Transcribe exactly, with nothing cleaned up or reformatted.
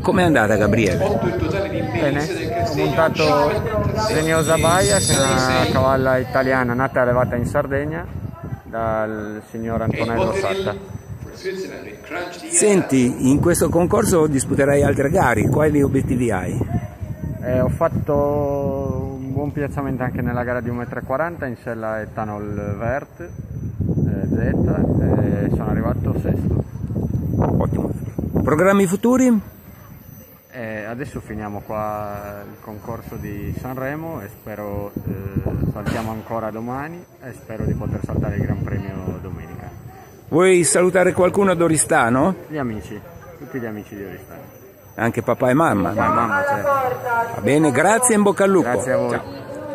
Com'è andata, Gabriele? Bene, ho montato Geniosa Baia, che è una cavalla italiana nata e allevata in Sardegna dal signor Antonello Satta. Senti, in questo concorso disputerai altre gare, quali obiettivi hai? Eh, ho fatto un buon piazzamento anche nella gara di uno e quaranta in sella Ethanol Vert eh, Z e sono arrivato sesto. Ottimo. Programmi futuri? E adesso finiamo qua il concorso di Sanremo e spero eh, saltiamo ancora domani e spero di poter saltare il Gran Premio domenica. Vuoi salutare qualcuno ad Oristano? Gli amici, tutti gli amici di Oristano. Anche papà e mamma? Papà e mamma, certo. Va bene, grazie e in bocca al lupo. Grazie a voi. Ciao.